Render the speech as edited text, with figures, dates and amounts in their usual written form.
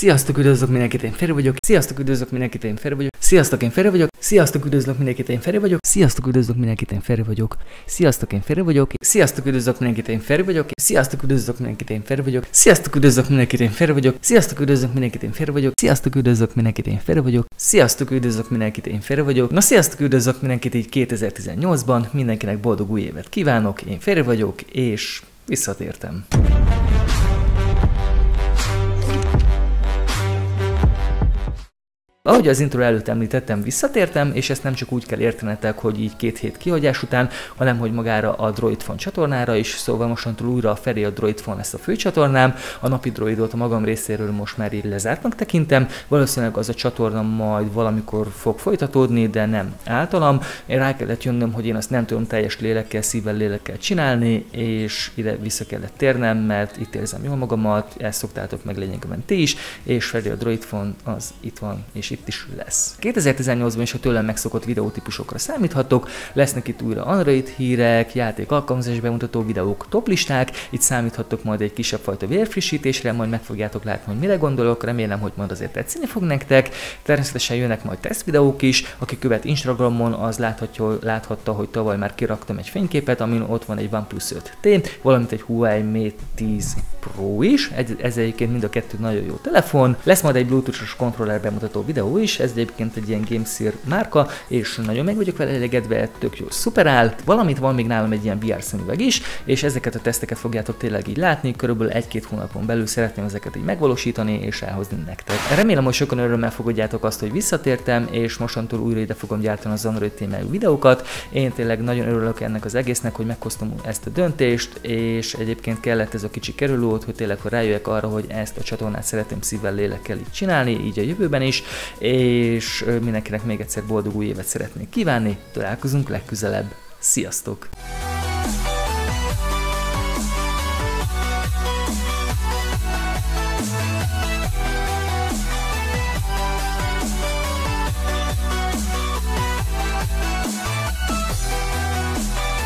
Sziasztok, üdvözlök mindenkit, én Feri vagyok. Sziasztok, üdvözlök mindenkit, én Feri vagyok. Sziasztok, én Feri vagyok. Sziasztok, üdvözlök mindenkit, én Feri vagyok. Sziasztok, üdvözlök mindenkit, én Feri vagyok. Sziasztok, én Feri vagyok. Sziasztok, üdvözlök mindenkit, én Feri vagyok. Sziasztok, üdvözlök mindenkit, én Feri vagyok. Sziasztok, üdvözlök mindenkit, én Feri vagyok. Sziasztok, üdvözlök mindenkit, én Feri vagyok. Sziasztok, üdvözlök mindenkit, én Feri vagyok. Sziasztok, üdvözlök mindenkit, én Feri vagyok. Na, sziasztok, üdvözlök mindenkit így 2018-ban. Mindenkinek boldog új évet kívánok. Én Feri vagyok, és visszatértem. Ahogy az intro előtt említettem, visszatértem, és ezt nem csak úgy kell értenetek, hogy így 2 hét kihagyás után, hanem hogy magára a Droidphone csatornára is, szóval mostantól újra a Feri a Droidphone lesz a főcsatornám, a napi droidot a magam részéről most már így lezártnak tekintem, valószínűleg az a csatorna majd valamikor fog folytatódni, de nem általam. Én rá kellett jönnöm, hogy én azt nem tudom teljes lélekkel, szívvel, lélekkel csinálni, és ide vissza kellett térnem, mert itt érzem jól magamat, ezt szoktátok meg lényegében ti is, és Feri a Droidphone az itt van, és itt is lesz. 2018-ban is a tőlem megszokott videótípusokra számíthatok, lesznek itt újra Android hírek, játék alkalmazás bemutató videók, toplisták, itt számíthatok majd egy kisebb fajta vérfrissítésre, majd meg fogjátok látni, hogy mire gondolok, remélem, hogy majd azért tetszeni fog nektek. Természetesen jönnek majd tesztvideók is, aki követ Instagramon, az láthatta, hogy tavaly már kiraktam egy fényképet, amin ott van egy OnePlus 5T, valamint egy Huawei Mate 10 Pro is, ez egyébként mind a kettő nagyon jó telefon, lesz majd egy Bluetooth-os kontroller bemutató videó is, ez egyébként egy ilyen GameSear márka, és nagyon meg vagyok vele elégedve, tök jó, szuper áll, valamint van még nálam egy ilyen VR szemüveg is, és ezeket a teszteket fogjátok tényleg így látni, körülbelül 1-2 hónapon belül szeretném ezeket így megvalósítani és elhozni nektek. Remélem, hogy sokan örömmel fogadjátok azt, hogy visszatértem, és mostantól újra ide fogom gyártani az Android témájú videókat. Én tényleg nagyon örülök ennek az egésznek, hogy meghoztam ezt a döntést, és egyébként kellett ez a kicsi kerülőút, hogy tényleg rájöjjek arra, hogy ezt a csatornát szeretném szívvel, lélekkel így csinálni, így a jövőben is, és mindenkinek még egyszer boldog új évet szeretnék kívánni, találkozunk legközelebb. Sziasztok!